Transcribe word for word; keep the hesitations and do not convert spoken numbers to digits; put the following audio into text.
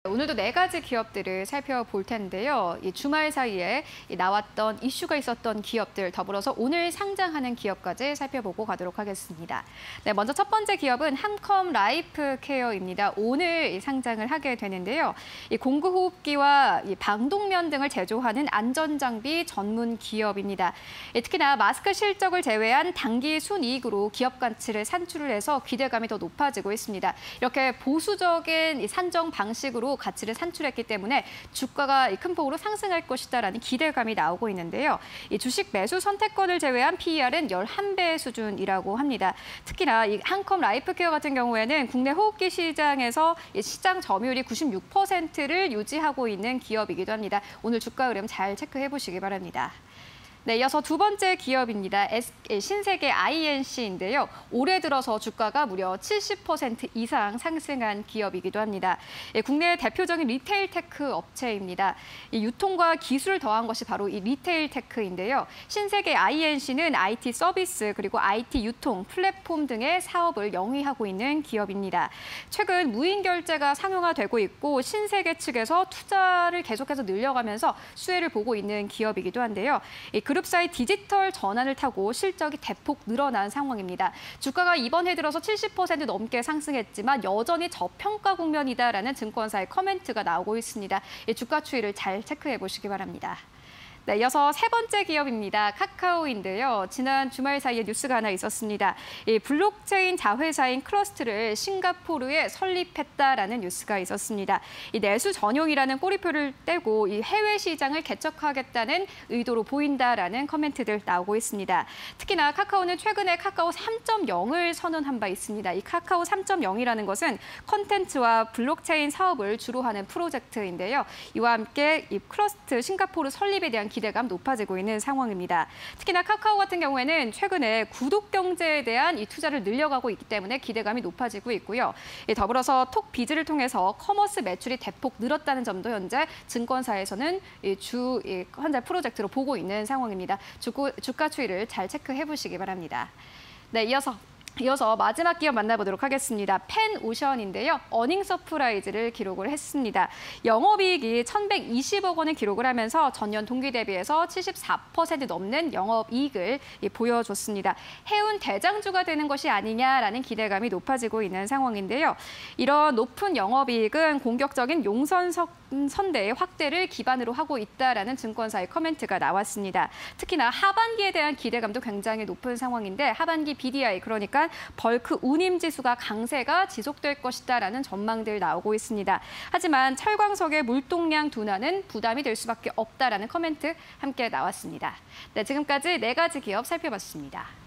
오늘도 네 가지 기업들을 살펴볼 텐데요. 이 주말 사이에 나왔던 이슈가 있었던 기업들 더불어서 오늘 상장하는 기업까지 살펴보고 가도록 하겠습니다. 네, 먼저 첫 번째 기업은 함컴 라이프 케어입니다. 오늘 상장을 하게 되는데요. 이 공구호흡기와 이 방독면 등을 제조하는 안전장비 전문 기업입니다. 특히나 마스크 실적을 제외한 단기 순이익으로 기업 가치를 산출을 해서 기대감이 더 높아지고 있습니다. 이렇게 보수적인 산정 방식으로 가치를 산출했기 때문에 주가가 큰 폭으로 상승할 것이다라는 기대감이 나오고 있는데요. 이 주식 매수 선택권을 제외한 피이알은 십일 배 수준이라고 합니다. 특히나 이 함컴 라이프케어 같은 경우에는 국내 호흡기 시장에서 시장 점유율이 구십육 퍼센트를 유지하고 있는 기업이기도 합니다. 오늘 주가 흐름 잘 체크해 보시기 바랍니다. 네, 이어서 두 번째 기업입니다. 신세계 아이엔씨인데요. 올해 들어서 주가가 무려 칠십 퍼센트 이상 상승한 기업이기도 합니다. 국내 대표적인 리테일 테크 업체입니다. 이 유통과 기술을 더한 것이 바로 이 리테일 테크인데요. 신세계 아이엔씨는 아이티 서비스 그리고 아이티 유통, 플랫폼 등의 사업을 영위하고 있는 기업입니다. 최근 무인 결제가 상용화되고 있고 신세계 측에서 투자를 계속해서 늘려가면서 수혜를 보고 있는 기업이기도 한데요. 이 그룹사의 디지털 전환을 타고 실적이 대폭 늘어난 상황입니다. 주가가 이번 해 들어서 칠십 퍼센트 넘게 상승했지만 여전히 저평가 국면이다라는 증권사의 코멘트가 나오고 있습니다. 주가 추이를 잘 체크해 보시기 바랍니다. 네, 이어서 세 번째 기업입니다. 카카오인데요. 지난 주말 사이에 뉴스가 하나 있었습니다. 이 블록체인 자회사인 크러스트를 싱가포르에 설립했다라는 뉴스가 있었습니다. 이 내수 전용이라는 꼬리표를 떼고 이 해외 시장을 개척하겠다는 의도로 보인다라는 커멘트들 나오고 있습니다. 특히나 카카오는 최근에 카카오 삼 점 영을 선언한 바 있습니다. 이 카카오 삼 점 영이라는 것은 콘텐츠와 블록체인 사업을 주로 하는 프로젝트인데요. 이와 함께 이 크러스트 싱가포르 설립에 대한 기대감 높아지고 있는 상황입니다. 특히나 카카오 같은 경우에는 최근에 구독 경제에 대한 이 투자를 늘려가고 있기 때문에 기대감이 높아지고 있고요. 더불어서 톡비즈를 통해서 커머스 매출이 대폭 늘었다는 점도 현재 증권사에서는 주 현재 프로젝트로 보고 있는 상황입니다. 주가, 주가 추이를 잘 체크해 보시기 바랍니다. 네, 이어서 이어서 마지막 기업 만나보도록 하겠습니다. 펜오션인데요. 어닝 서프라이즈를 기록을 했습니다. 영업이익이 천백이십억 원을 기록을 하면서 전년 동기 대비해서 칠십사 퍼센트 넘는 영업이익을 보여줬습니다. 해운 대장주가 되는 것이 아니냐라는 기대감이 높아지고 있는 상황인데요. 이런 높은 영업이익은 공격적인 용선 선대의 확대를 기반으로 하고 있다라는 증권사의 커멘트가 나왔습니다. 특히나 하반기에 대한 기대감도 굉장히 높은 상황인데 하반기 비디아이 그러니까 벌크 운임 지수가 강세가 지속될 것이다라는 전망들 나오고 있습니다. 하지만 철광석의 물동량 둔화는 부담이 될 수밖에 없다라는 커멘트 함께 나왔습니다. 네, 지금까지 네 가지 기업 살펴봤습니다.